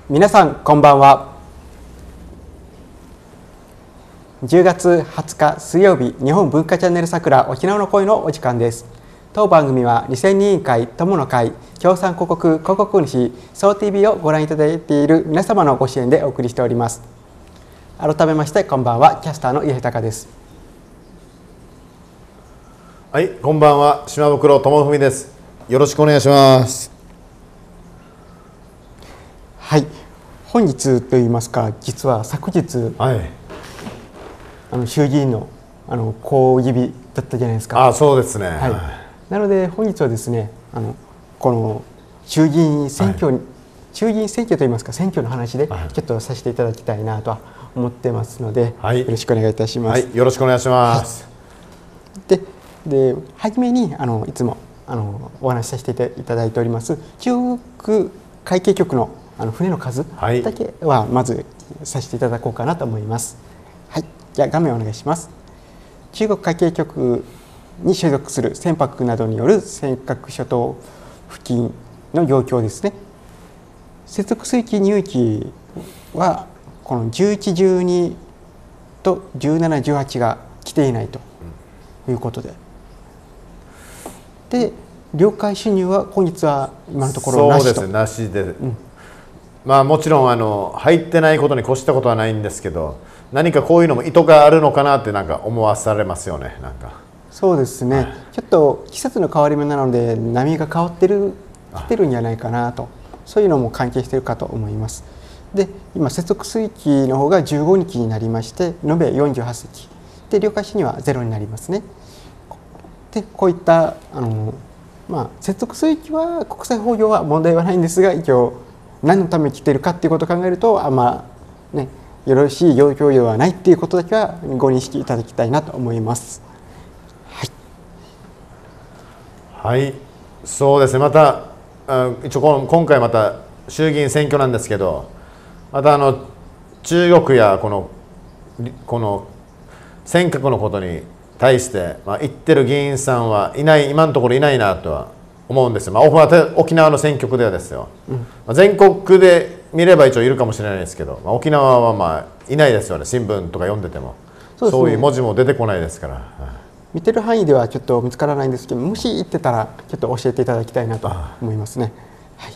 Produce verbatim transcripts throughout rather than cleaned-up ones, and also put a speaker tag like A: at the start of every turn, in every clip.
A: 皆さんこんばんは。じゅうがつはつか水曜日、日本文化チャンネルさくら沖縄の声のお時間です。当番組はにせんにん委員会友の会共産広告広告主総 ティーブイ をご覧いただいている皆様のご支援でお送りしております。改めましてこんばんは、キャスターの家豊です。
B: はい、こんばんは、島袋智文です。よろしくお願いします。
A: はい、本日といいますか、実は昨日、はい、あの衆議院のあの公示日だったじゃないですか。
B: あ、そうですね。
A: はい、なので本日はですね、あのこの衆議院選挙に、はい、衆議院選挙といいますか選挙の話でちょっとさせていただきたいなとは思ってますので、はい、よろしくお願いいたします。
B: はい、よろしくお願いします。は
A: い、でで初めにあのいつもあのお話しさせていただいております中国海警局のあの船の数だけはまずさせていただこうかなと思います。はい、じゃあ画面お願いします。中国海警局に所属する船舶などによる尖閣諸島付近の状況ですね。接続水域入域はこのじゅういち、じゅうにとじゅうなな、じゅうはちが来ていないということで、で領海侵入は今日は今のところなしと。
B: そうですね、なしで、うん、まあもちろんあの入ってないことに越したことはないんですけど、何かこういうのも意図があるのかなってなんか思わされますよね。なんか
A: そうですね、はい、ちょっと季節の変わり目なので波が変わってる来てるんじゃないかなと、そういうのも関係しているかと思います。で今接続水域の方がじゅうごにちになりまして、延べよんじゅうはちせきで領海侵入はゼロになりますね。でこういったあの、まあ、接続水域は国際法上は問題はないんですが、一応何のために来ているかっていうことを考えるとあんまねよろしい状況ではないっていうことだけはご認識いただきたいなと思います。はい、
B: はい、そうですね。また一応今回また衆議院選挙なんですけど、またあの中国やこのこの尖閣のことに対して、まあ、言ってる議員さんはいない、今のところいないなとは思うんですよ。まあ、沖縄の選挙区ではですよ、うん、まあ、全国区で見れば一応いるかもしれないですけど、まあ、沖縄はまあいないですよね。新聞とか読んでてもそうですね、そういう文字も出てこないですから、
A: 見てる範囲ではちょっと見つからないんですけど、もし言ってたらちょっと教えていただきたいなと思いますね。はい、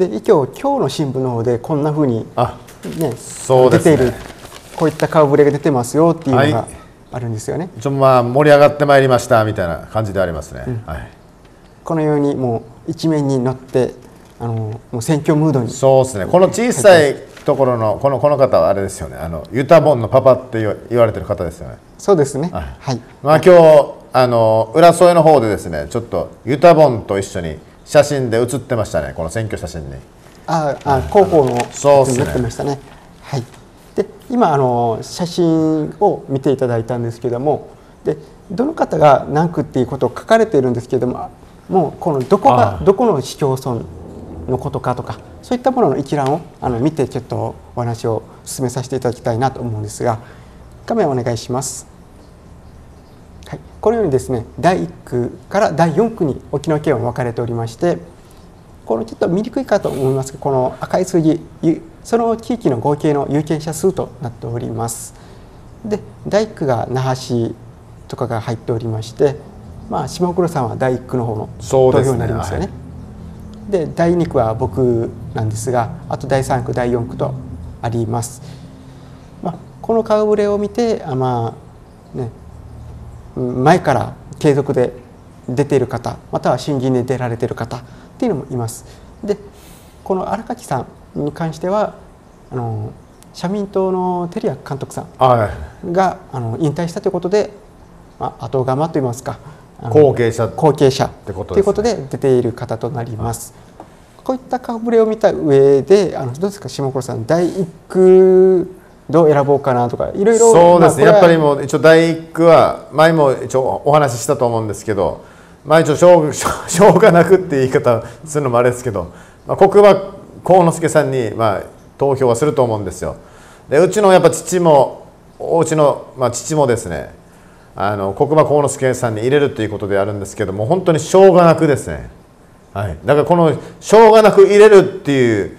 A: で一応今日の新聞の方でこんなふうに、ね、そうですね、出ているこういった顔ぶれが出てますよっていうのが、はい、あるんですよね。
B: ちょっとまあ盛り上がってまいりましたみたいな感じでありますね。うん、はい、
A: このようにもう一面に載ってあのもう選挙ムードに。
B: そうですね。この小さいところのこのこの方はあれですよね。あのユタボンのパパって言われてる方ですよね。
A: そうですね。
B: はい。はい、まあ今日あの浦添の方でですね、ちょっとユタボンと一緒に写真で写ってましたね。この選挙写真に。
A: ああ、広報の写真になってましたね。はい。で今あの写真を見ていただいたんですけども、でどの方が何区っていうことを書かれているんですけれども、もうこのどこがどこの市町村のことかとかそういったものの一覧をあの見てちょっとお話を進めさせていただきたいなと思うんですが、画面お願いします。はい、このようにですね、だいいっくからだいよんくに沖縄県は分かれておりまして、このちょっと見にくいかと思いますが、この赤い数字その地域の合計の有権者数となっております。でだいいっくが那覇市とかが入っておりまして、まあ、島袋さんはだいいっくの方の投票になりますよね。でだいにくは僕なんですが、あとだいさんくだいよんくとあります。まあ、この顔ぶれを見てあまあね前から継続で出ている方、または新人で出られている方っていうのもいます。でこの荒垣さんに関してはあの社民党の照屋監督さんがあの引退したということで、まあ、後釜といいますか
B: 後継者
A: 後継者ということで出ている方となります。こういった顔ぶれを見た上で、あのどうですか下倉さん、だいいっくどう選ぼうかなとかいろいろ。
B: そうですね、まあ、やっぱりもう一応だいいっくは前も一応お話ししたと思うんですけど、まあ一応しょう、しょうがなくって言い方するのもあれですけど、まあ、国馬幸之助さんにまあ投票はすると思うんですよ。でうちのやっぱ父もおうちの、まあ、父もですね、あの国馬幸之助さんに入れるということであるんですけども、本当にしょうがなくですね、はい、だからこのしょうがなく入れるっていう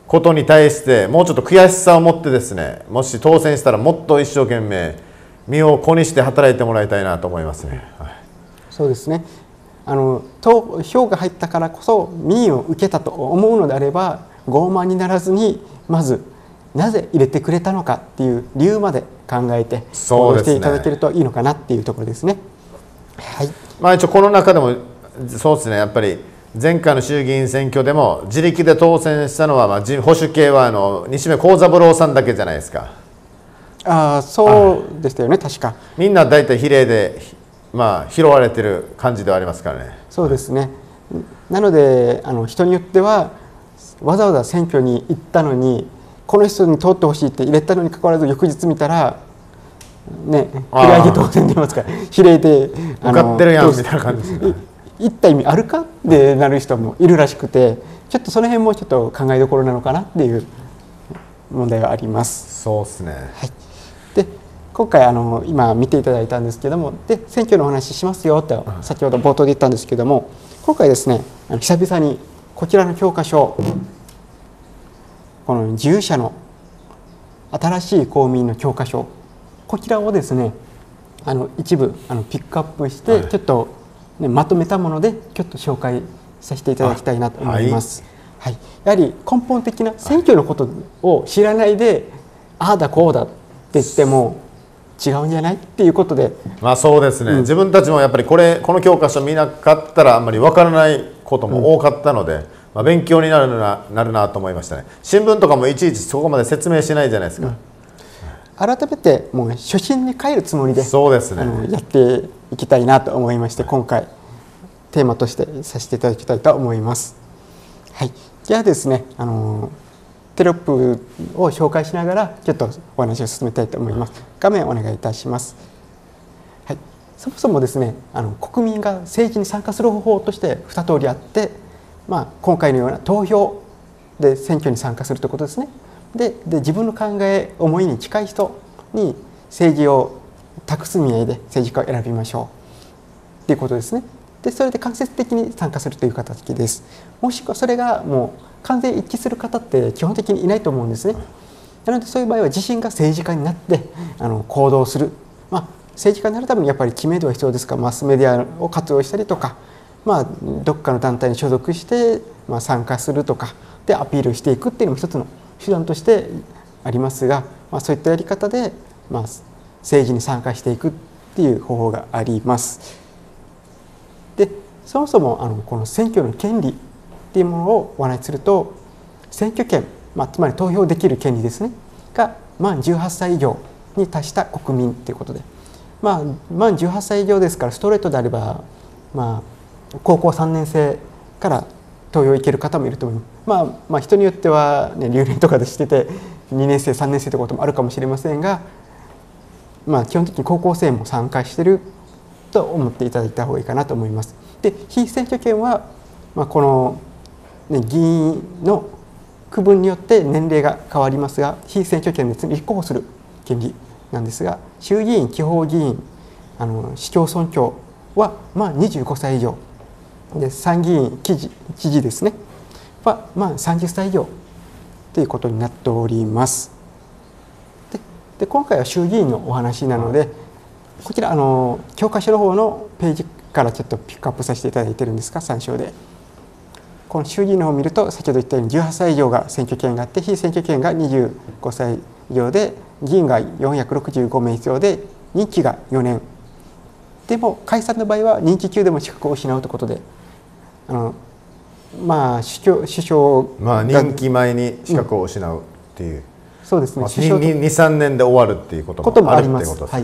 B: ことに対してもうちょっと悔しさを持ってですね、もし当選したらもっと一生懸命身を粉にして働いてもらいたいなと思いますね。はい、
A: そうですね。あの投票が入ったからこそ民意を受けたと思うのであれば、傲慢にならずにまずなぜ入れてくれたのかっていう理由まで考えて行動していただけるといいのかなっていうところですね。はい。
B: まあ一応この中でもそうですね、やっぱり前回の衆議院選挙でも自力で当選したのは、まあ、保守系はあの西目幸三郎さんだけじゃないですか。
A: ああ、そうでしたよね、確か。
B: みんな大体比例で、まあ、拾われてる感じではありますからね。
A: そうですね。なのであの人によってはわざわざ選挙に行ったのにこの人に通ってほしいって入れたのにかかわらず翌日見たらね、比例で当選出ますから比例で
B: 受かってるやんみたいな感じですね。
A: 行った意味あるかってなる人もいるらしくて、ちょっとその辺もちょっと考えどころなのかなっていう問題があります。
B: そうですね。
A: はい、で今回あの今見ていただいたんですけども、で選挙のお話ししますよと先ほど冒頭で言ったんですけども、今回ですね久々にこちらの教科書、この自由者の新しい公民の教科書、こちらをですねあの一部あのピックアップして、はい、ちょっとね、まとめたものでちょっと紹介させていただきたいなと思います。はいはい、やはり根本的な選挙のことを知らないで、ああだこうだって言っても違うんじゃないっていうことで、
B: まあそうですね、うん、自分たちもやっぱりこれこの教科書見なかったらあんまり分からないことも多かったので、うん、まあ、勉強になるななるなと思いましたね。新聞とかもいちいちそこまで説明しないじゃないですか。うん、
A: 改めてもう初心に帰るつもりで、
B: そうですね、
A: あのやっていきたいなと思いまして、今回テーマとしてさせていただきたいと思います。はい、じゃあですね、あのテロップを紹介しながらちょっとお話を進めたいと思います。画面お願いいたします。はい、そもそもですね、あの国民が政治に参加する方法としてに通りあって、まあ、今回のような投票で選挙に参加するということですね。でで自分の考え思いに近い人に政治を託す意味合いで政治家を選びましょうということですね。でそれで間接的に参加するという形です。もしくはそれがもう完全一致する方って基本的にいないと思うんですね。なのでそういう場合は自身が政治家になってあの行動する、まあ、政治家になるためにやっぱり知名度は必要ですから、マスメディアを活用したりとか、まあ、どっかの団体に所属して、まあ、参加するとかでアピールしていくっていうのも一つの手段としてありますが、まあ、そういったやり方で、まあ、政治に参加していくっていう方法があります。でそもそもあのこの選挙の権利っていうものをお話しすると、選挙権、まあ、つまり投票できる権利ですねが満じゅうはっさい以上に達した国民ということで、まあ、満じゅうはっさい以上ですから、ストレートであれば、まあ、高校さんねん生から投票行ける方もいると思います。まあ、まあ人によっては、ね、留年とかでしててにねん生さんねん生ということもあるかもしれませんが、まあ、基本的に高校生も参加していると思っていただいた方がいいかなと思います。で被選挙権は、まあ、この、ね、議員の区分によって年齢が変わりますが、被選挙権で立候補する権利なんですが、衆議院、地方議員、あの市町村長は、まあ、にじゅうごさい以上で、参議院知事、知事ですねは、まあ、さんじゅっさい以上ということになっております。でで今回は衆議院のお話なので、こちらあの教科書の方のページからちょっとピックアップさせていただいているんですが、参照でこの衆議院の方を見ると、先ほど言ったようにじゅうはっさい以上が選挙権があって、被選挙権がにじゅうごさい以上で、議員がよんひゃくろくじゅうごめい必要で、任期がよねんでも解散の場合は任期中でも資格を失うということで、あのまあ首相が、
B: まあ、任期前に資格を失うっていう、うん、
A: そうですね、
B: にさんねんで終わるっていうこともあるってことですね。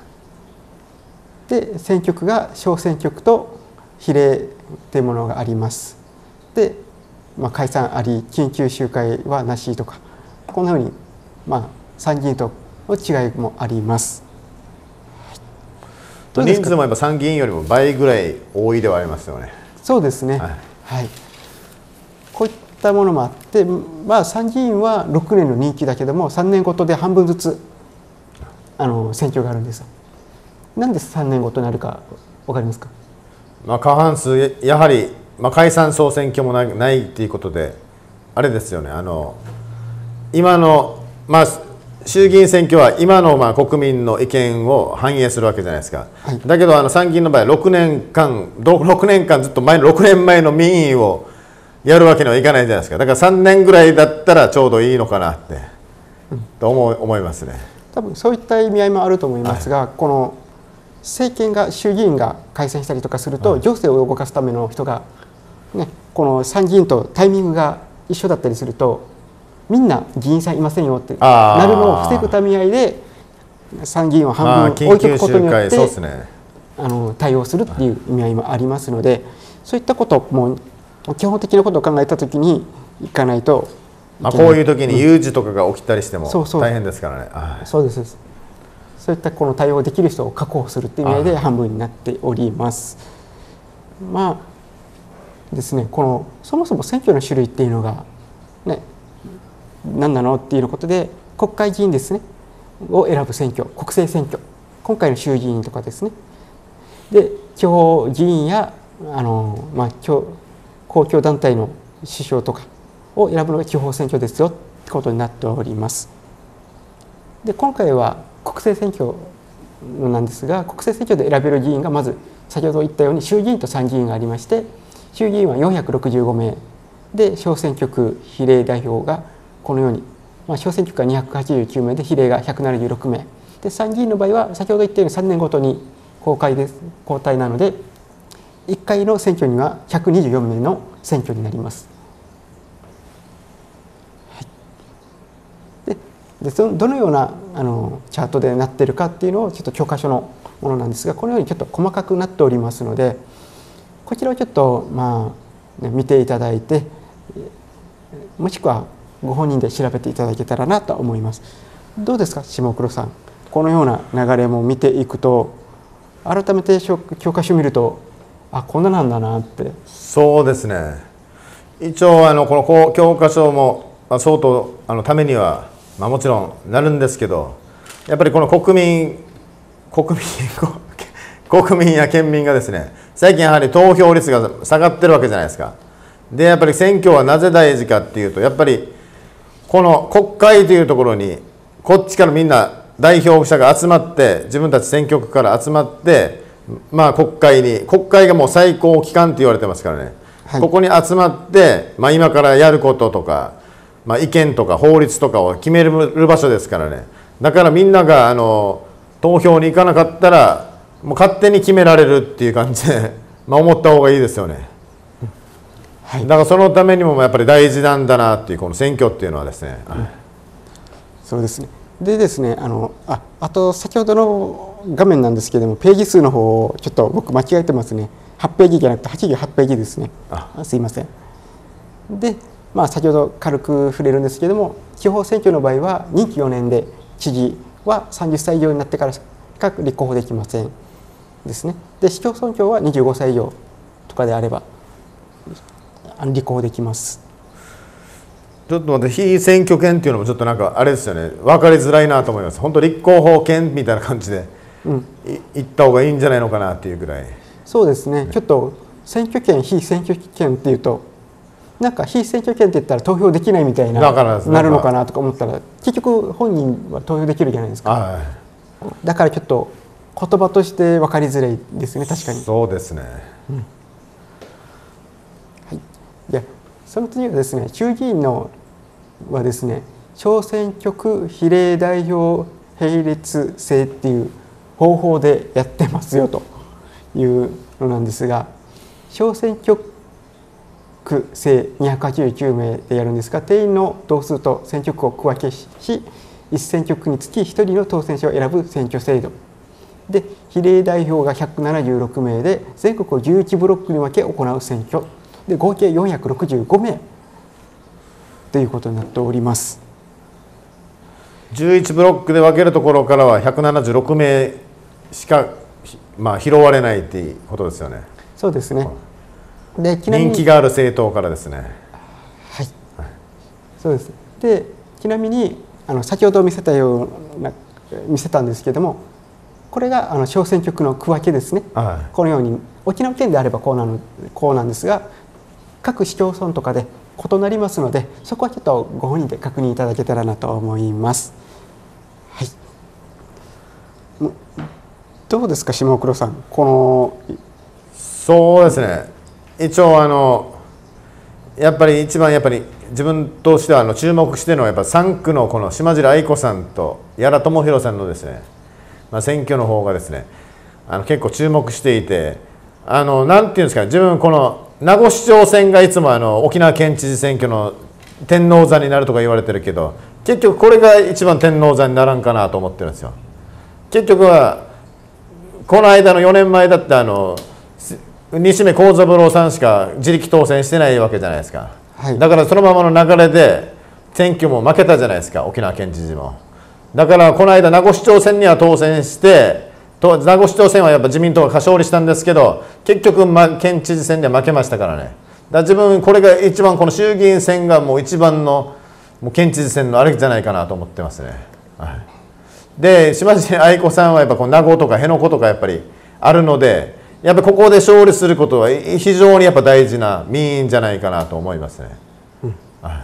A: で選挙区が小選挙区と比例というものがあります。で、まあ、解散あり緊急集会はなしとか、こんなふうに、まあ、参議院との違いもあります。
B: 人数もやっぱ参議院よりも倍ぐらい多いではありますよね。
A: そうですね、はいはい、こういったものもあって、まあ、参議院はろくねんの任期だけどもさんねんごとで半分ずつあの選挙があるんです。なんでさんねんごとになるか分かりますか？
B: まあ過半数やはり、まあ、解散総選挙もないっていうことで、 あれですよね、あの今の、まあ、衆議院選挙は今のまあ国民の意見を反映するわけじゃないですか、はい、だけどあの参議院の場合ろくねんかんろくねんかんずっと前のろくねんまえの民意をやるわけにはいかないじゃないですか。だからさんねんぐらいだったらちょうどいいのかなって、うん、と思う思いますね。
A: 多分そういった意味合いもあると思いますが、はい、この政権が衆議院が解散したりとかすると、はい、行政を動かすための人が、ね、この参議院とタイミングが一緒だったりするとみんな議員さんいませんよってなるのを防ぐため合いで参議院を半分置いておくことによって、ね、あの対応するっていう意味合いもありますので、そういったことも基本的なことを考えたときにいかないといけない。まあこ
B: ういう時に有事とかが起きたりしても大変ですからね。
A: そうです。そういったこの対応できる人を確保するっていう意味合いで半分になっております。まあですね、このそもそも選挙の種類っていうのがね、何なのっていうことで国会議員ですねを選ぶ選挙、国政選挙、今回の衆議院とかですね、で地方議員やあの、まあ、公共団体の首相とかを選ぶのが地方選挙ですよってことになっております。で今回は国政選挙なんですが、国政選挙で選べる議員がまず先ほど言ったように衆議院と参議院がありまして、衆議院はよんひゃくろくじゅうごめいで小選挙区比例代表がこのように、まあ、小選挙区がにひゃくはちじゅうきゅうめいで比例がひゃくななじゅうろくめいで、参議院の場合は先ほど言ったようにさんねんごとに公開です交代なのでいっかいの選挙にはひゃくにじゅうよんめいの選挙になります。はい、ででそのどのようなあのチャートでなっているかっていうのをちょっと教科書のものなんですが、このようにちょっと細かくなっておりますので、こちらをちょっとまあ、ね、見ていただいて、もしくはご本人で調べていただけたらなと思います。どうですか下黒さん、このような流れも見ていくと改めて教科書見るとあこんななんだなって。
B: そうですね、一応あのこの教科書も相当あのためには、まあ、もちろんなるんですけど、やっぱりこの国民国民国民や県民がですね、最近やはり投票率が下がってるわけじゃないですか。でやっぱり選挙はなぜ大事かっていうと、やっぱりこの国会というところにこっちからみんな代表者が集まって、自分たち選挙区から集まって、まあ、国会に国会がもう最高機関って言われてますからね、はい、ここに集まって、まあ、今からやることとか、まあ、意見とか法律とかを決める場所ですからね。だからみんながあの投票に行かなかったらもう勝手に決められるっていう感じでまあ思った方がいいですよね。はい、だからそのためにもやっぱり大事なんだなっていうこの選挙っていうのはですね。うん、
A: そうですね。でですね、あのああと先ほどの画面なんですけれども、ページ数の方をちょっと僕間違えてますね。はちページじゃなくてはちじゅうはちページですね。あすいません。で、まあ、先ほど軽く触れるんですけれども、地方選挙の場合は任期よねんで知事はさんじゅっさい以上になってからしか立候補できませんですね。で市町村長はにじゅうごさい以上とかであれば立候補できます。
B: ちょっと待って、非選挙権っていうのもちょっとなんかあれですよね、分かりづらいなと思います。本当立候補権みたいな感じで、うん、いった方がいいんじゃないのかなっていうぐらい。
A: そうですね、ちょっと選挙権非選挙権っていうとなんか非選挙権って言ったら投票できないみたいななるのかなとか思ったら、結局本人は投票できるじゃないですか。はい、だからちょっと言葉として分かりづらいですね。確かに
B: そうですね。うん、はい 、
A: でその次はですね、衆議院のはですね、小選挙区比例代表並列制っていう方法でやってますよというのなんですが、小選挙区制にひゃくはちじゅうきゅうめいでやるんですが、定員の同数と選挙区を区分けし、いち選挙区につきひとりの当選者を選ぶ選挙制度で、比例代表がひゃくななじゅうろくめいで全国をじゅういちブロックに分け行う選挙で、合計よんひゃくろくじゅうごめいということになっております。
B: じゅういちブロックで分けるところからはひゃくななじゅうろくめいしか、まあ、拾われないっていうことですよね。
A: そうですね。
B: で人気がある政党からですね。はい、
A: はい、そうです。でちなみにあの先ほど見せたような見せたんですけれども、これがあの小選挙区の区分けですね。はい、このように沖縄県であればこうなのこうなんですが、各市町村とかで異なりますので、そこはちょっとご本人で確認いただけたらなと思います。はい、どうですか、島黒さん、この。
B: そうですね、一応あのやっぱり一番やっぱり自分としてはあの注目しているのはやっぱさんくのこの島尻愛子さんと屋良智弘さんのですね、まあ、選挙の方がですね、あの結構注目していて、あのなんていうんですか、自分この名護市長選がいつもあの沖縄県知事選挙の天王山になるとか言われてるけど、結局これが一番天王山にならんかなと思ってるんですよ。結局はこの間のよねんまえだってあの西目幸三郎さんしか自力当選してないわけじゃないですか、はい、だからそのままの流れで選挙も負けたじゃないですか、沖縄県知事も。だからこの間名護市長選には当選して、名護市長選はやっぱ自民党が勝利したんですけど、結局県知事選では負けましたからね。だから自分これが一番この衆議院選がもう一番のもう県知事選のあれじゃないかなと思ってますね。はい、で島尻愛子さんはやっぱこの名護とか辺野古とかやっぱりあるので、やっぱりここで勝利することは非常にやっぱ大事な民意じゃないかなと思いますね。うんはい、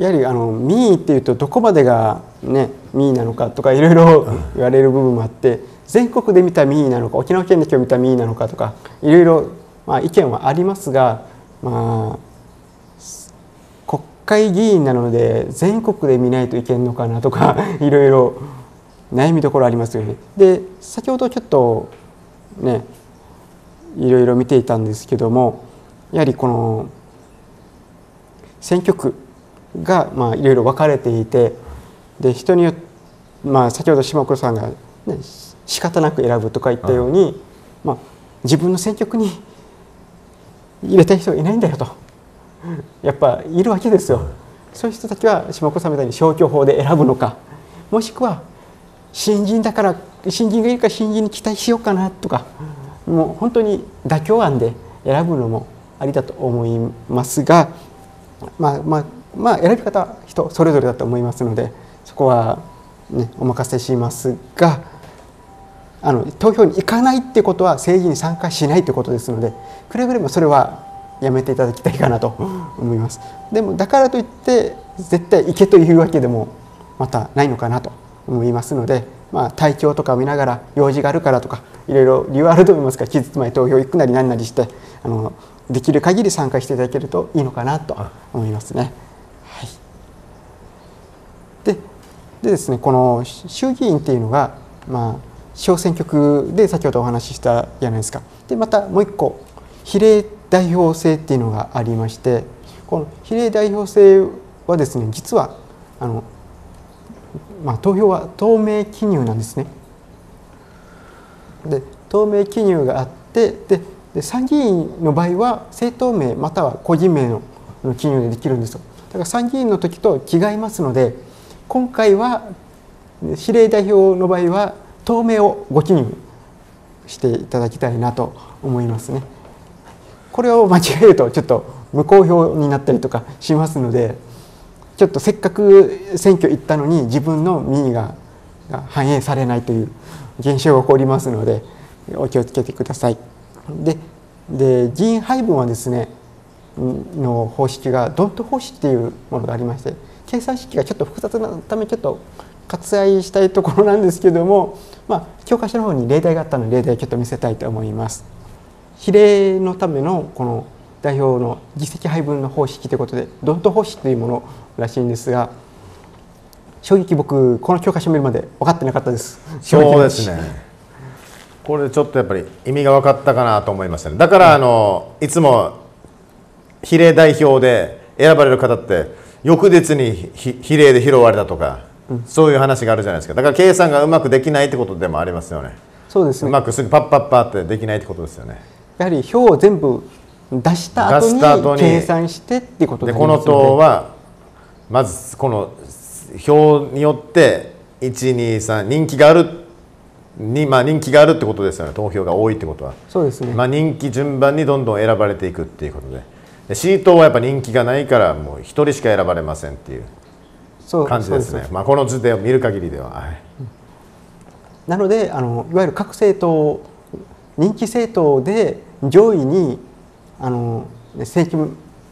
A: やはりあの民意っていうとどこまでが、ね、民意なのかとかいろいろ言われる部分もあって、全国で見た民意なのか沖縄県で今日見た民意なのかとかいろいろ、まあ、意見はありますが、まあ、国会議員なので全国で見ないといけんのかなとかいろいろ悩みどころありますよね。で先ほどちょっとねいろいろ見ていたんですけども、やはりこの選挙区がまあいろいろ分かれていて、で人によって、まあ、先ほど島黒さんが、ね、仕方なく選ぶとか言ったように、まあ、自分の選挙区に入れたい人がいないんだよとやっぱいるわけですよ。そういう人たちは島黒さんみたいに消去法で選ぶのか、もしくは新人だから新人がいるから新人に期待しようかなとか。もう本当に妥協案で選ぶのもありだと思いますが、まあまあまあ選び方は人それぞれだと思いますので、そこは、ね、お任せしますが、あの投票に行かないっていうことは政治に参加しないということですので、くれぐれもそれはやめていただきたいかなと思います。でもだからといって絶対行けというわけでもまたないのかなと思いますので、まあ、体調とかを見ながら用事があるからとかいろいろ理由あると思いますから、期日前投票行くなり何なりしてあのできる限り参加していただけるといいのかなと思いますね。はい、ででですね、この衆議院っていうのが、まあ、小選挙区で先ほどお話ししたじゃないですか。でまたもう一個比例代表制っていうのがありまして、この比例代表制はですね、実はあのまあ、投票は透明記入なんですね。で透明記入があって、でで参議院の場合は政党名または個人名の記入でできるんですよ。だから参議院の時と違いますので、今回は比例代表の場合は透明をご記入していただきたいなと思いますね。これを間違えるとちょっと無効票になったりとかしますので、ちょっとせっかく選挙行ったのに自分の民意が反映されないという現象が起こりますのでお気をつけてください。で、で議員配分はですねの方式がドント方式というものがありまして、計算式がちょっと複雑なためちょっと割愛したいところなんですけども、まあ、教科書の方に例題があったので例題をちょっと見せたいと思います。比例のためのこの代表の議席配分の方式ということでドント方式というものらしいんですが、正直僕この教科書見るまで分かってなかったです。
B: そうですね、これでちょっとやっぱり意味が分かったかなと思いましたね。だからあの、うん、いつも比例代表で選ばれる方って翌日に比例で拾われたとか、うん、そういう話があるじゃないですか。だから計算がうまくできないってことでもありますよね。
A: そうですね、
B: うまくすぐパッパッパってできないってことですよね。
A: やはり票を全部出した後に計算してっていうことになりますので、
B: でこの党はまずこの票によっていちにさん人気があるに、まあ、人気があるってことですよね。投票が多いってことは。
A: そうですね、
B: まあ、人気順番にどんどん選ばれていくっていうことで、で C 党はやっぱ人気がないからもうひとりしか選ばれませんっていう感じですね。まあ、この図でを見る限りでは、はい、
A: なのであのいわゆる各政党人気政党で上位にあの政権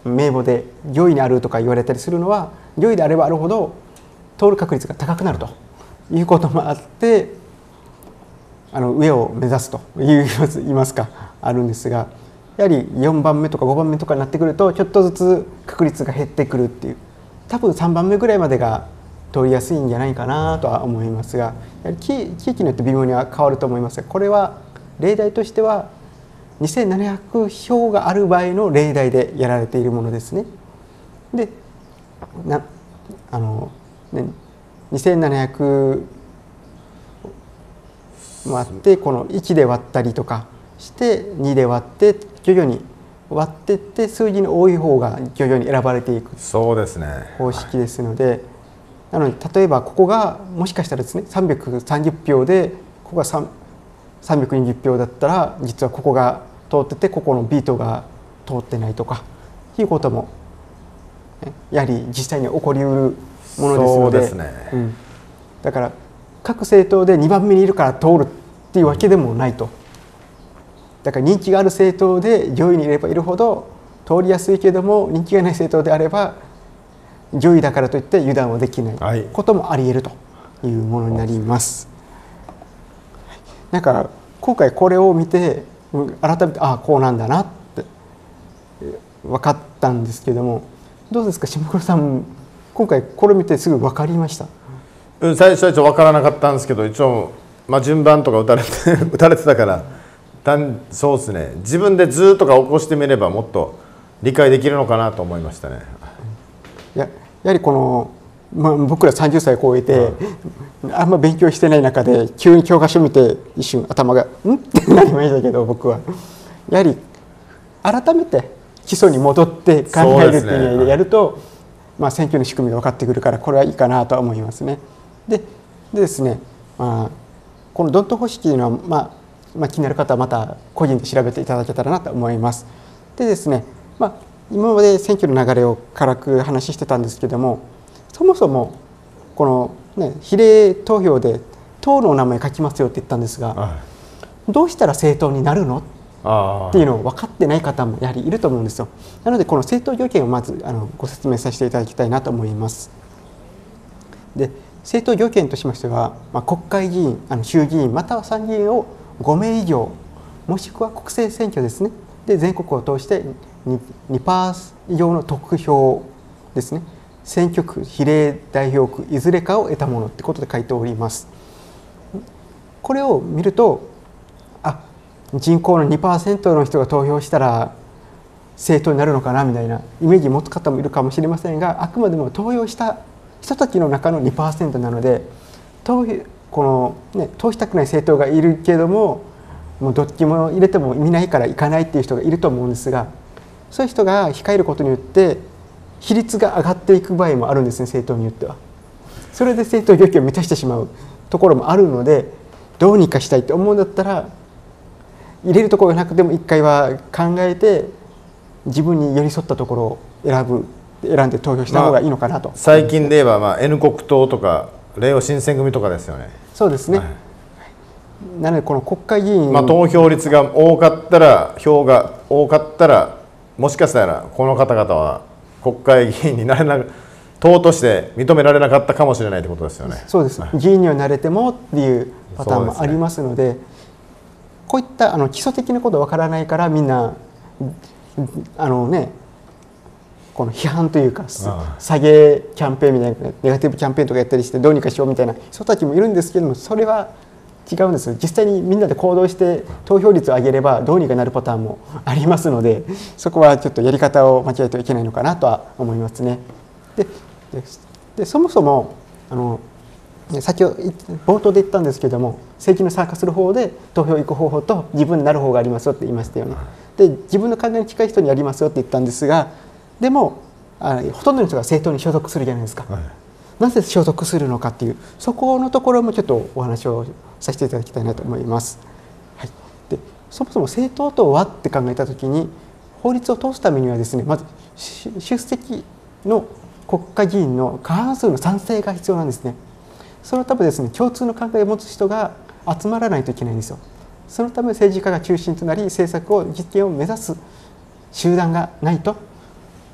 A: 名簿で上位にあるとか言われたりするのは、上位であればあるほど通る確率が高くなるということもあって、あの上を目指すという言いますかあるんですが、やはりよんばんめとかごばんめとかになってくるとちょっとずつ確率が減ってくるっていう、多分さんばんめぐらいまでが通りやすいんじゃないかなとは思いますが、やはり地域によって微妙には変わると思いますが、これは例題としてはにせんななひゃく票がある場合の例題でやられているものですね。でなあの、ね、にせんななひゃく割ってこのいちで割ったりとかしてにで割って徐々に割っていって数字の多い方が徐々に選ばれていく
B: そうですね
A: 方式ですので、なので例えばここがもしかしたらですねさんびゃくさんじゅう票でここがさんびゃくにじゅう票だったら実はここが通っててここのビートが通ってないとかいうこともやはり実際に起こりうるものですので、
B: そうですね、
A: うん、だから各政党でにばんめにいるから通るっていうわけでもないと。だから人気がある政党で上位にいればいるほど通りやすいけども、人気がない政党であれば上位だからといって油断はできないこともあり得るというものになります。はい、なんか今回これを見て改めてああこうなんだなって分かったんですけども、どうですか下黒さん、今回これ見てすぐ分かりました？
B: 最初はちょっと分からなかったんですけど、一応、まあ、順番とか打たれて打たれてたからだんそうですね、自分で図とか起こしてみればもっと理解できるのかなと思いましたね。
A: いや、やはりこの、まあ、僕らさんじゅっさい超えて、うん、あんま勉強してない中で急に教科書見て一瞬頭が「ん?」ってなりましたけど、僕はやはり改めて基礎に戻って考えるっていう意味でやると、まあ、選挙の仕組みが分かってくるから、これはいいかなとは思いますね。ででですね、まあ、このドット方式というのは、まあまあ、気になる方はまた個人で調べていただけたらなと思います。でですね、まあ、今まで選挙の流れを軽く話してたんですけども、そもそもこの、ね、比例投票で党のお名前書きますよって言ったんですが、はい、どうしたら政党になるのっていうのを分かってない方もやはりいると思うんですよ。なのでこの政党条件をまずあのご説明させていただきたいなと思います。で政党条件としましては、まあ、国会議員、あの衆議院または参議院をごめい以上、もしくは国政選挙ですね、で全国を通して にパーセント 以上の得票ですね、選挙区、比例代表区いずれかを得たものってことで書いております。これを見ると、あ、人口の にパーセント の人が投票したら政党になるのかなみたいなイメージを持つ方もいるかもしれませんが、あくまでも投票した人たちの中の にパーセント なので、投票この、ね、投したくない政党がいるけども、もうどっちも入れても意味ないから行かないっていう人がいると思うんですが、そういう人が控えることによって比率が上がっていく場合もあるんですね、政党によっては。それで政党条件を満たしてしまうところもあるので、どうにかしたいと思うんだったら入れるところがなくても一回は考えて自分に寄り添ったところを選ぶ選んで投票した方がいいのかなと、まあ、
B: 最近で言えば、まあ、N 国党とか令和新選組とかですよね。
A: そうですね、はい、なのでこの国会議員、
B: まあ、投票率が多かったら票が多かったらもしかしたらこの方々は国会議員になれな党として認められなかったかもしれないということですよね。
A: そうです、はい、議員にはなれてもっていうパターンもありますので、こういったあの基礎的なことわからないからみんなあのねこの批判というか下げキャンペーンみたいなネガティブキャンペーンとかやったりしてどうにかしようみたいな人たちもいるんですけども、それは違うんです。実際にみんなで行動して投票率を上げればどうにかなるパターンもありますので、そこはちょっとやり方を間違えてはいけないのかなとは思いますね。で、で、でそもそもあの先ほど冒頭で言ったんですけども、政治に参加する方で投票行く方法と自分になる方がありますよって言いましたよね。で自分の考えに近い人にやりますよって言ったんですが、でもあほとんどの人が政党に所属するじゃないですか、はい、なぜ所属するのかっていう、そこのところもちょっとお話をさせていただきたいなと思います。はい、でそもそも政党とはって考えたときに、法律を通すためにはですね、まず出席の国会議員の過半数の賛成が必要なんですね。そのためですね、共通の考えを持つ人が集まらないといけないんですよ。そのため政治家が中心となり政策を実現を目指す集団がないと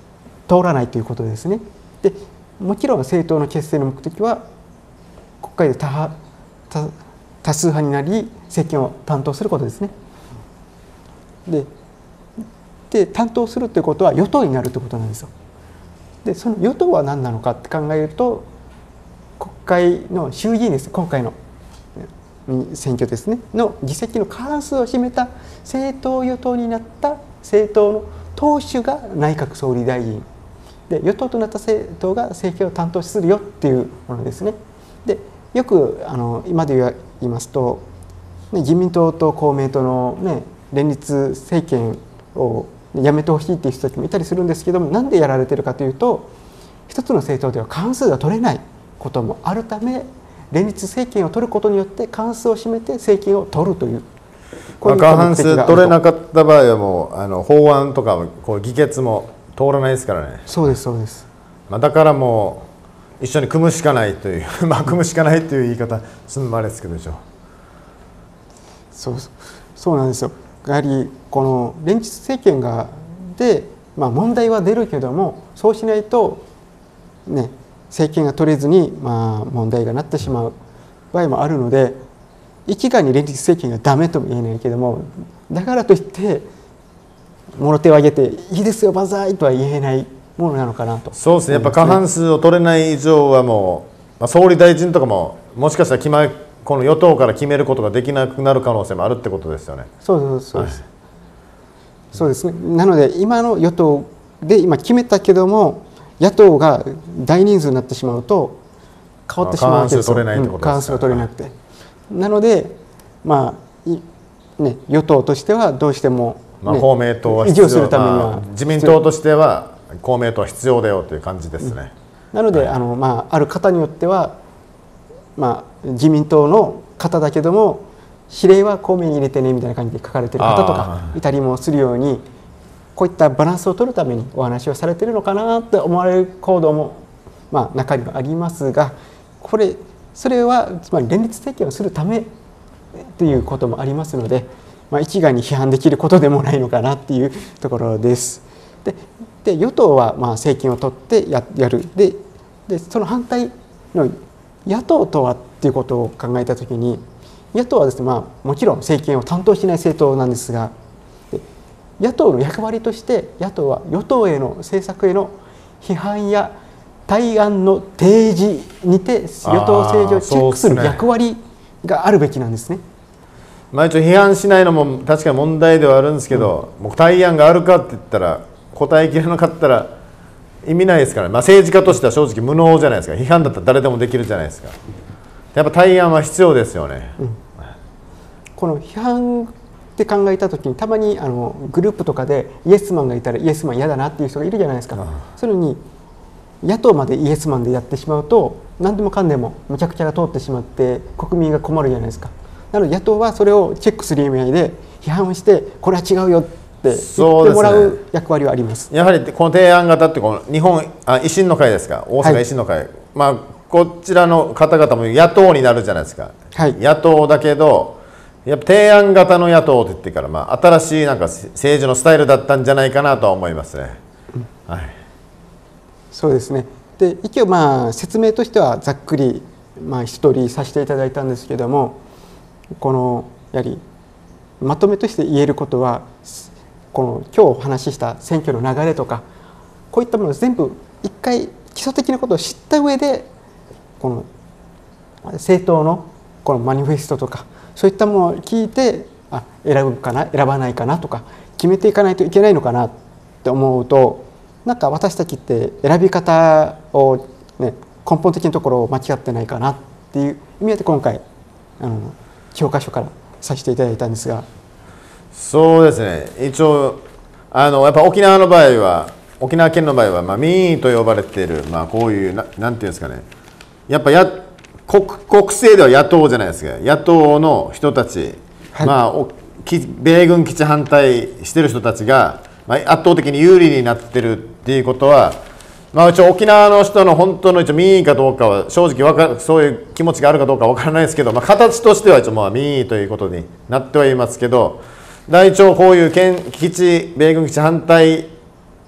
A: 通らないということですね。でもちろん政党の結成の目的は国会で 多, 多, 多数派になり政権を担当することですね。でで担当するということは与党になるということなんですよ。でその与党は何なのかって考えると国会の衆議院です。今回の選挙ですねの議席の過半数を占めた政党与党になった政党の党首が内閣総理大臣で、与党となった政党が政権を担当するよっていうものですね。でよくあの今で言いますと、ね、自民党と公明党の、ね、連立政権をやめてほしいっていう人たちもいたりするんですけども、なんでやられてるかというと、一つの政党では過半数が取れないこともあるため、連立政権を取ることによって過半数を占めて政権を取るという。
B: 過半数取れなかった場合はもうあの法案とかもこう議決も通らないですからね。
A: そうですそうです。
B: まあだからもう一緒に組むしかないというまあ組むしかないという言い方すんまれですけどでしょう。
A: そうそうなんですよ。やはりこの連立政権がで、まあ、問題は出るけどもそうしないとね政権が取れずにまあ問題がなってしまう場合もあるので、一概に連立政権がダメとも言えないけども、だからといってもろ手を挙げていいですよ万歳とは言えないものなのかなと。
B: そうですね。やっぱ過半数を取れない以上はもう、まあ、総理大臣とかももしかしたら決まこの与党から決めることができなくなる可能性もあるってことですよね。
A: そうそうそうです、はい、そうですね。なので今の与党で今決めたけども野党が大人数になってしまうと変わってしまうわけですよ。過半数が取れなくて、なのでまあね与党としてはどうしても、ね、
B: まあ公明党は必要、
A: 維持をするためには、
B: まあ、自民党としては公明党は必要だよという感じですね。
A: うん、なので、はい、
B: あ
A: のまあある方によってはまあ自民党の方だけども比例は公明に入れてねみたいな感じで書かれている方とかいたりもするように、こういったバランスを取るためにお話をされているのかなって思われる行動もまあ中にはありますが、これそれはつまり連立政権をするためということもありますので、まあ、一概に批判できることでもないのかなっていうところです。で、で与党はまあ政権を取ってややるででその反対の野党とはっていうことを考えたときに、野党はですね、まあ、もちろん政権を担当しない政党なんですが、野党の役割として野党は与党への政策への批判や対案の提示にて与党政治をチェックする役割があるべきなんですね。
B: まあ一応批判しないのも確かに問題ではあるんですけど、うん、もう対案があるかって言ったら答えきれなかったら意味ないですから、ね、まあ、政治家としては正直無能じゃないですか。批判だったら誰でもできるじゃないですか。やっぱ対案は必要ですよね。うん、
A: この批判って考えた時にたまにあのグループとかでイエスマンがいたらイエスマン嫌だなっていう人がいるじゃないですか。それに野党までイエスマンでやってしまうと何でもかんでもむちゃくちゃが通ってしまって国民が困るじゃないですか。なので野党はそれをチェックする意味合いで批判をしてこれは違うよって言ってもらう役割はあります。
B: やはりこの提案型ってこの日本あ維新の会ですか、大阪維新の会、はい、まあこちらの方々も野党になるじゃないですか。はい、野党だけどやっぱ提案型の野党って言ってから、まあ、新しいなんか政治のスタイルだったんじゃないかなとは思いますね。うん、はい、
A: そうですね。で一応まあ説明としてはざっくりまあ一通りさせていただいたんですけども、このやはりまとめとして言えることはこの今日お話しした選挙の流れとかこういったものを全部一回基礎的なことを知った上でこの政党のこのマニフェストとかそういったものを聞いてあ選ぶかな選ばないかなとか決めていかないといけないのかなって思うと、なんか私たちって選び方を、ね、根本的なところを間違ってないかなっていう意味で今回あの教科書からさせていただいたんですが。
B: そうですね。一応あのやっぱ沖縄の場合は沖縄県の場合は、まあ、民意と呼ばれている、まあ、こういうななんていうんですかね、やっぱや国, 国政では野党じゃないですか。野党の人たち、はい、まあ、お米軍基地反対してる人たちが、まあ、圧倒的に有利になってるっていうことは、まあ、一応沖縄の人の本当の一応民意かどうかは正直わかそういう気持ちがあるかどうかわからないですけど、まあ、形としては一応まあ民意ということになってはいますけど、一応こういう県基地米軍基地反対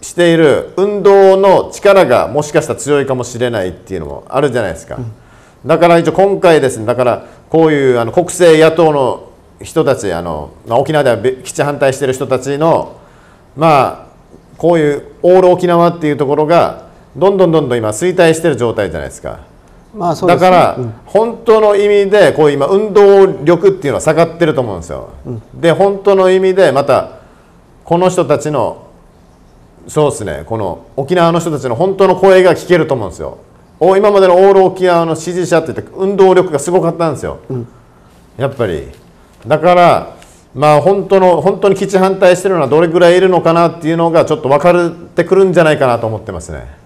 B: している運動の力がもしかしたら強いかもしれないっていうのもあるじゃないですか、うん、だから一応今回ですね、だからこういうあの国政野党の人たち、あの、まあ、沖縄では基地反対している人たちのまあこういうオール沖縄っていうところがどんどんどんどん今衰退している状態じゃないですか。
A: まあそうですね、
B: だから、うん、本当の意味でこう今運動力っていうのは下がってると思うんですよ、うん、で本当の意味でまたこの人たちのそうですね、この沖縄の人たちの本当の声が聞けると思うんですよ。今までのオール沖縄の支持者って言って運動力がすごかったんですよ、うん、やっぱりだからまあ本当の本当に基地反対してるのはどれぐらいいるのかなっていうのがちょっと分かってくるんじゃないかなと思ってますね。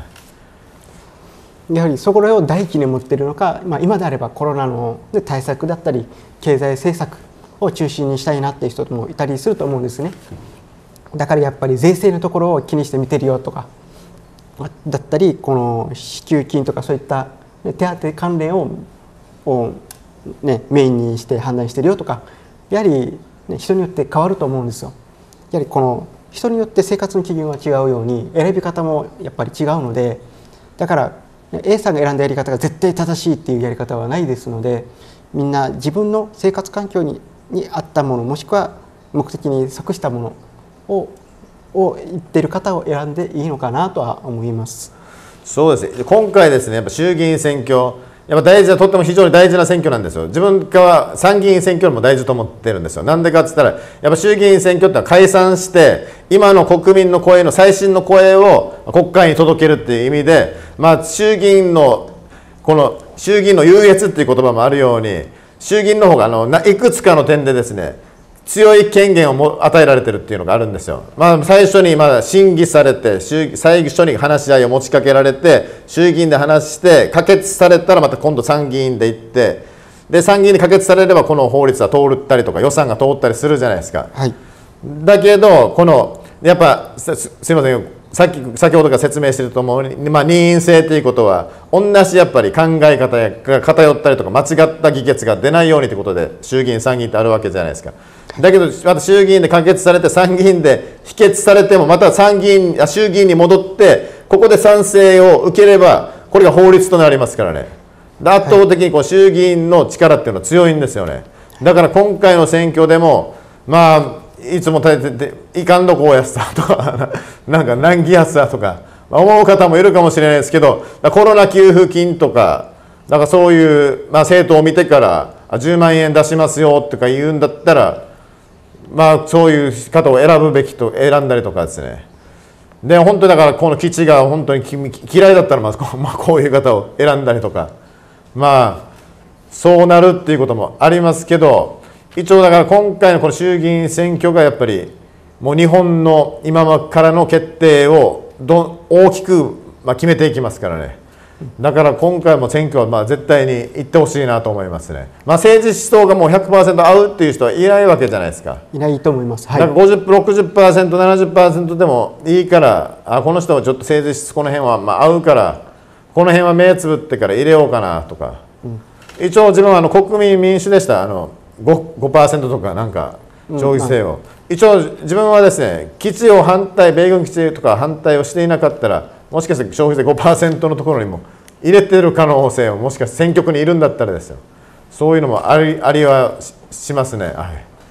A: やはりそこを第一に持っているのか、まあ、今であればコロナの対策だったり経済政策を中心にしたいなっていう人もいたりすると思うんですね。だからやっぱり税制のところを気にして見てるよとかだったり、この支給金とかそういった手当関連をを、ね、メインにして判断してるよとか、やはり、ね、人によって変わると思うんですよ。やはりこの人によって生活の基準は違うように選び方もやっぱり違うので、だから A さんが選んだやり方が絶対正しいっていうやり方はないですので、みんな自分の生活環境にに合ったもの、もしくは目的に即したものをを言っている方を選んでいいのかなとは思います。
B: そうですね。今回ですね、やっぱ衆議院選挙、やっぱ大事な、とっても非常に大事な選挙なんですよ。自分は参議院選挙も大事と思ってるんですよ。なんでかって言ったら、やっぱ衆議院選挙ってのは解散して、今の国民の声の最新の声を国会に届けるっていう意味で、まあ衆議院のこの衆議院の優越っていう言葉もあるように、衆議院の方があのいくつかの点でですね、強い権限をも与えられてるっていうのがあるんですよ。まあ、最初にまだ審議されて、最初に話し合いを持ちかけられて、衆議院で話して、可決されたらまた今度参議院で行って、で、参議院に可決されればこの法律は通ったりとか予算が通ったりするじゃないですか。はい、だけど、この、やっぱ、す, すいません、さっき、先ほどから説明していると思うに、まあ、任意制ということは、同じやっぱり考え方が偏ったりとか、間違った議決が出ないようにということで、衆議院、参議院ってあるわけじゃないですか。だけど、また衆議院で可決されて、参議院で否決されても、また参議院、衆議院に戻って、ここで賛成を受ければ、これが法律となりますからね。圧倒的にこう衆議院の力っていうのは強いんですよね。だから今回の選挙でも、まあ、いつもたていかんどこうやつだとか、なんか難儀やつだとか、思う方もいるかもしれないですけど、コロナ給付金とか、なんかそういう、まあ、政党を見てから、じゅうまんえん出しますよとか言うんだったら、まあそういう方を選ぶべきと選んだりとかですね。で本当にだからこの基地が本当に嫌いだったらまあまあこういう方を選んだりとか、まあそうなるっていうこともありますけど、一応だから今回のこの衆議院選挙がやっぱりもう日本の今からの決定をど大きくまあ決めていきますからね。だから今回も選挙はまあ絶対に行ってほしいなと思いますね。まあ、政治思想がもう ひゃくパーセント 合うっていう人はいないわけじゃないですか。
A: いないと思います。はい、
B: だからごじゅう、ろくじゅっパーセント、ななじゅっパーセント でもいいから、あこの人はちょっと政治この辺はまあ合うから、この辺は目つぶってから入れようかなとか、うん、一応自分はあの国民民主でした、あの 5%, 5とかなんか消費税を、うん、一応自分はですね、基地を反対、米軍基地とか反対をしていなかったら、もしかして消費税 ごパーセント のところにも入れてる可能性を、もしかして選挙区にいるんだったらですよ、そういうのもあり、ありは し, しますね、はい、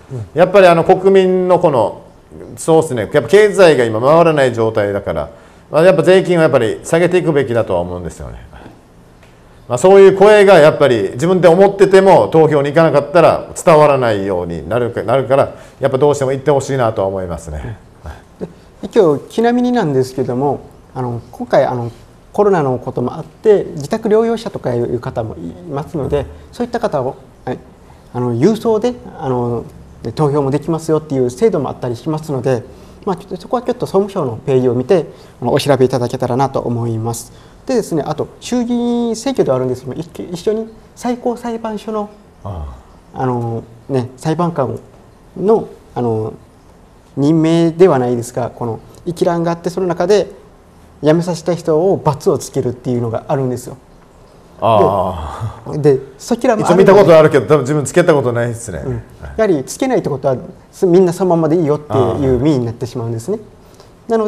B: うん、やっぱりあの国民のこのそうですね、やっぱ経済が今回らない状態だから、まあ、やっぱ税金はやっぱり下げていくべきだとは思うんですよね。まあ、そういう声がやっぱり自分で思ってても投票に行かなかったら伝わらないようになるか、なるからやっぱどうしても行ってほしいなとは思いますね。
A: で今日ちなみになんですけども、あの今回あのコロナのこともあって自宅療養者とかいう方もいますので、そういった方を、はい、あの郵送であの投票もできますよっていう制度もあったりしますので、まあ、そこはちょっと総務省のページを見てお調べいただけたらなと思います。でですね、あと衆議院選挙ではあるんですけども、一緒に最高裁判所のああの、ね、裁判官のあの任命ではないですが、この一覧があって、その中で辞めさせた人を罰をつけるっていうのがあるんですよ。
B: ああ。
A: で、そちらも
B: 一応見たことあるけど、多分自分つけたことないですね。うん、
A: やはりつけないってことはみんなそのままでいいよっていう民意になってしまうんですね。なので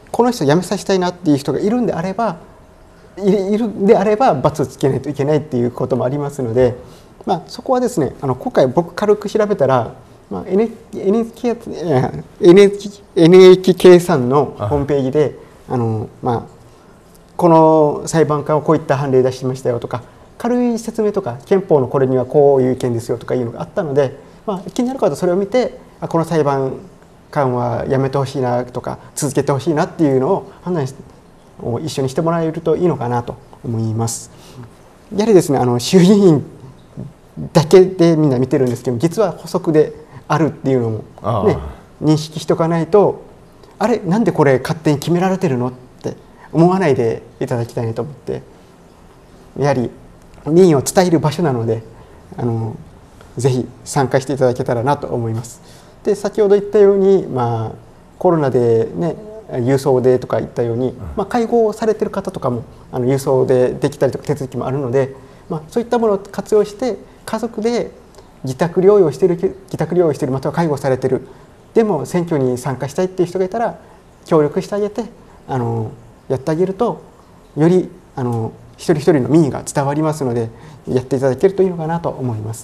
A: この人辞めさせたいなっていう人がいるんであればいるんであれば罰をつけないといけないっていうこともありますので、まあ、そこはですねあの今回僕軽く調べたら、まあ、エヌエイチケー さんのホームページであの、まあ、この裁判官はこういった判例出しましたよとか軽い説明とか憲法のこれにはこういう意見ですよとかいうのがあったので、まあ、気になる方はそれを見てあこの裁判官はやめてほしいなとか続けてほしいなっていうのを判断して一緒にしてもらえるといいのかなと思います。やはりですねあの衆議院だけでみんな見てるんですけど実は補足であるっていうのも、ね、認識しておかないとあれなんでこれ勝手に決められてるのって思わないでいただきたいなと思ってやはり民意を伝える場所なのであのぜひ参加していただけたらなと思います。で先ほど言ったように、まあ、コロナでね郵送でとか言ったように、まあ、介護をされてる方とかもあの郵送でできたりとか手続きもあるので、まあ、そういったものを活用して家族で自宅療養している自宅療養しているまたは介護されているでも選挙に参加したいっていう人がいたら協力してあげてあのやってあげるとよりあの一人一人の民意が伝わりますのでやっていただけるといいのかなと思います。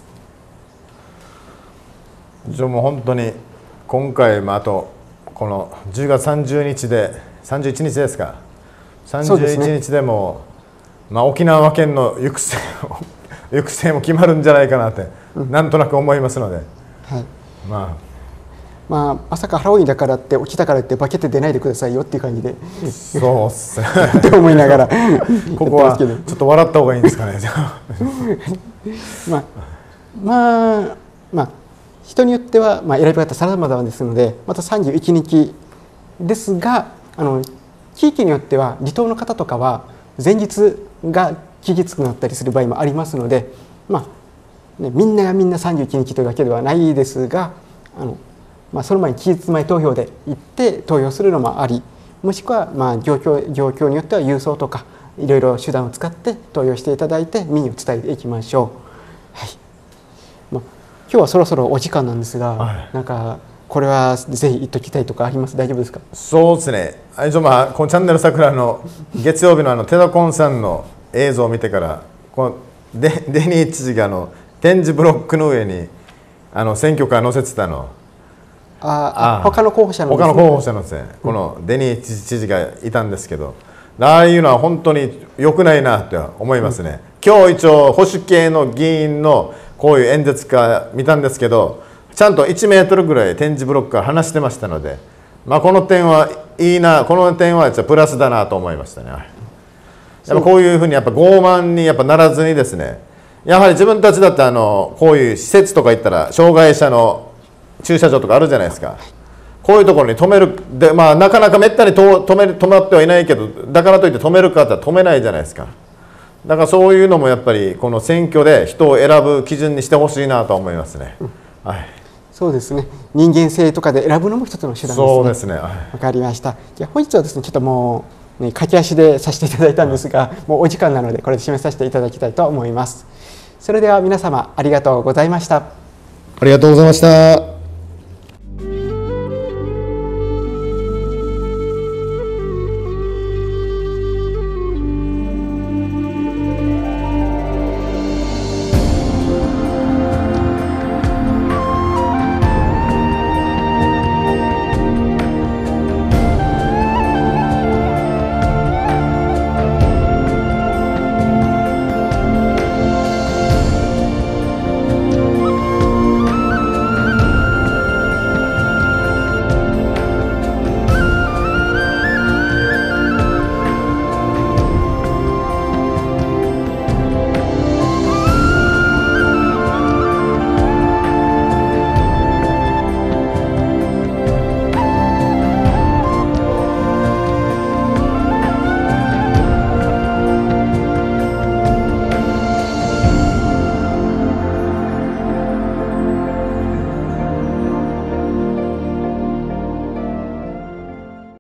B: じゃあもう本当に今回、まあ、あとこのじゅうがつさんじゅうにちでさんじゅういちにちですかさんじゅういちにちでもまあ、沖縄県の行く末行く末も決まるんじゃないかなって、うん、なんとなく思いますので、はい、
A: まあまあ、まさかハロウィンだからって起きたからって化けて出ないでくださいよっていう感じで
B: そうっすね
A: って思いながら
B: ここはちょっと笑った方がいいんですかね
A: まあまあまあ人によっては、まあ、選び方さまざまですのでまたさんじゅういちにちですがあの地域によっては離島の方とかは前日が期日となったりする場合もありますので、まあね、みんながみんなさんじゅういちにちというわけではないですがあのまあ、その前に期日前投票で行って投票するのもありもしくはまあ状況、状況によっては郵送とかいろいろ手段を使って投票していただいて民意を伝えていきましょう。はいまあ、今日はそろそろお時間なんですが、はい、なんかこれはぜひ言っときたいとかあります？大丈夫ですか？
B: そうですね。あ一応まあこのチャンネル桜の月曜日のあのテダコンさんの映像を見てからこのデデニー知事があの点字ブロックの上にあの選挙カー載せてたの。
A: ああ他の候補者の、
B: ね、他の候補者のですね、うん、このデニー知事がいたんですけど、ああいうのは本当に良くないなと思いますね、うん、今日一応保守系の議員のこういう演説か見たんですけどちゃんといちメートルぐらい点字ブロックから離してましたので、まあ、この点はいいなこの点はプラスだなと思いましたね。やっぱこういうふうにやっぱ傲慢にやっぱならずにですねやはり自分たちだってあのこういう施設とか行ったら障害者の駐車場とかあるじゃないですか。こういうところに止めるで、まあ、なかなかめったに止める止まってはいないけどだからといって止めるかって止めないじゃないですか。だからそういうのもやっぱりこの選挙で人を選ぶ基準にしてほしいなと思いますね、うんはい、
A: そうですね人間性とかで選ぶのも一つの手段ですね。
B: そうですね、はい、
A: 分かりました。じゃあ本日はですねちょっともう、ね、駆け足でさせていただいたんですが、はい、もうお時間なのでこれで締めさせていただきたいと思います。それでは皆様ありがとうございました。
B: ありがとうございました。